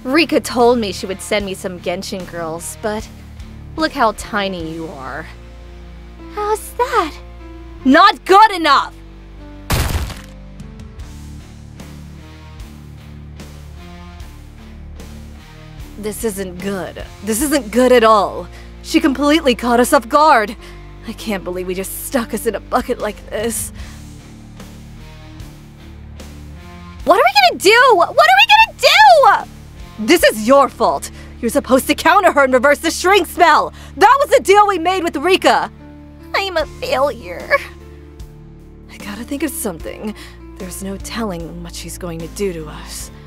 Rika told me she would send me some Genshin girls, but look how tiny you are. How's that? Not good enough! This isn't good. This isn't good at all. She completely caught us off guard. I can't believe we just stuck us in a bucket like this. What are we gonna do? What are we gonna do? This is your fault. You're supposed to counter her and reverse the shrink spell. That was the deal we made with Rika. I'm a failure. I gotta think of something. There's no telling what she's going to do to us.